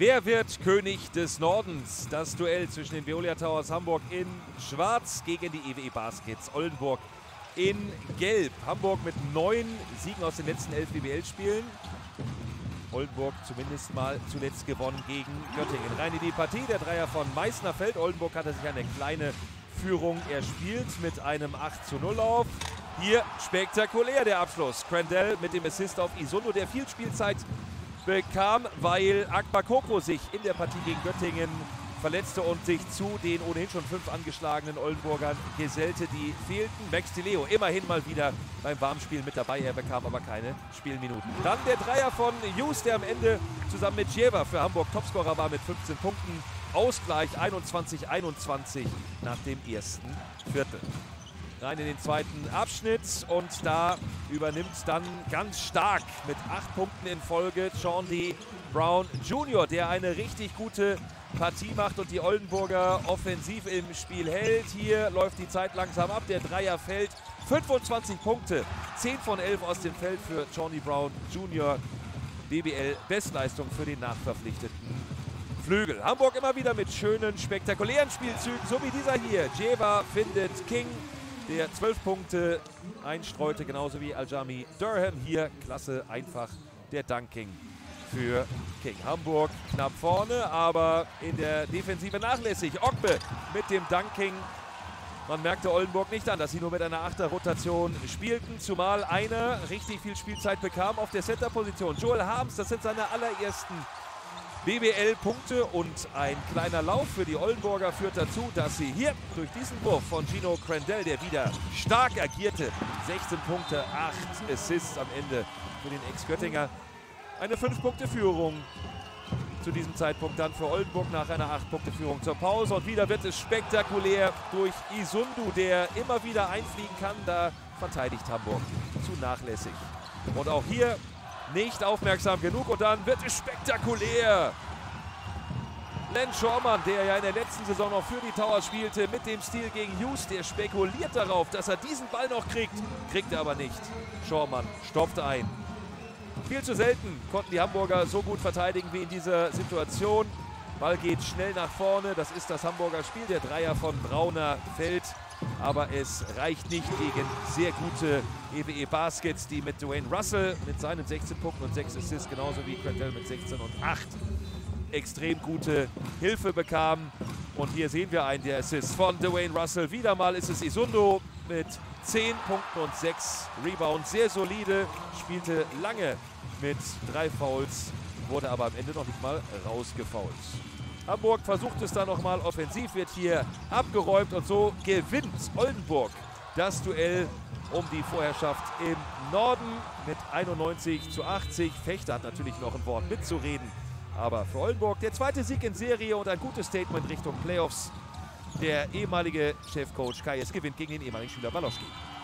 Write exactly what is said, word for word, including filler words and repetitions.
Wer wird König des Nordens? Das Duell zwischen den Veolia Towers Hamburg in Schwarz gegen die E W E Baskets Oldenburg in Gelb. Hamburg mit neun Siegen aus den letzten elf B B L-Spielen. Oldenburg zumindest mal zuletzt gewonnen gegen Göttingen. Rein in die Partie, der Dreier von Meißner fällt. Oldenburg hatte sich eine kleine Führung erspielt mit einem acht zu null Lauf. Hier spektakulär der Abschluss. Crandell mit dem Assist auf Isundo, der viel Spielzeit bekam, weil Akbar Koko sich in der Partie gegen Göttingen verletzte und sich zu den ohnehin schon fünf angeschlagenen Oldenburgern gesellte, die fehlten. Max Di Leo immerhin mal wieder beim Warmspiel mit dabei, er bekam aber keine Spielminuten. Dann der Dreier von Hughes, der am Ende zusammen mit Jever für Hamburg Topscorer war mit fünfzehn Punkten. Ausgleich einundzwanzig einundzwanzig nach dem ersten Viertel. Rein in den zweiten Abschnitt und da übernimmt dann ganz stark mit acht Punkten in Folge Chaundy Brown Junior, der eine richtig gute Partie macht und die Oldenburger offensiv im Spiel hält. Hier läuft die Zeit langsam ab, der Dreier fällt. fünfundzwanzig Punkte, zehn von elf aus dem Feld für Chaundy Brown Junior B B L-Bestleistung für den nachverpflichteten Flügel. Hamburg immer wieder mit schönen, spektakulären Spielzügen, so wie dieser hier. Jever findet King, der zwölf Punkte einstreute, genauso wie Aljami Durham. Hier klasse, einfach der Dunking für King. Hamburg knapp vorne, aber in der Defensive nachlässig. Ogbe mit dem Dunking. Man merkte Oldenburg nicht an, dass sie nur mit einer Achter-Rotation spielten, zumal einer richtig viel Spielzeit bekam auf der Center-Position. Joel Harms, das sind seine allerersten B B L-Punkte und ein kleiner Lauf für die Oldenburger führt dazu, dass sie hier durch diesen Wurf von Gino Crandell, der wieder stark agierte, sechzehn Punkte, acht Assists am Ende für den Ex-Göttinger, eine fünf Punkte Führung zu diesem Zeitpunkt dann für Oldenburg nach einer acht Punkte Führung zur Pause. Und wieder wird es spektakulär durch Isundu, der immer wieder einfliegen kann. Da verteidigt Hamburg zu nachlässig. Und auch hier nicht aufmerksam genug und dann wird es spektakulär. Len Schormann, der ja in der letzten Saison noch für die Towers spielte, mit dem Stil gegen Hughes, der spekuliert darauf, dass er diesen Ball noch kriegt. Kriegt er aber nicht. Schormann stopft ein. Viel zu selten konnten die Hamburger so gut verteidigen wie in dieser Situation. Ball geht schnell nach vorne, das ist das Hamburger Spiel. Der Dreier von Brauner fällt, aber es reicht nicht gegen sehr gute E W E Baskets, die mit Dwayne Russell mit seinen sechzehn Punkten und sechs Assists, genauso wie Crandell mit sechzehn und acht, extrem gute Hilfe bekamen. Und hier sehen wir einen der Assists von Dwayne Russell. Wieder mal ist es Isundo mit zehn Punkten und sechs Rebounds. Sehr solide, spielte lange mit drei Fouls, wurde aber am Ende noch nicht mal rausgefoult. Hamburg versucht es dann nochmal offensiv, wird hier abgeräumt und so gewinnt Oldenburg das Duell um die Vorherrschaft im Norden mit einundneunzig zu achtzig. Fechter hat natürlich noch ein Wort mitzureden, aber für Oldenburg der zweite Sieg in Serie und ein gutes Statement Richtung Playoffs. Der ehemalige Chefcoach Kayes gewinnt gegen den ehemaligen Schüler Baloschki.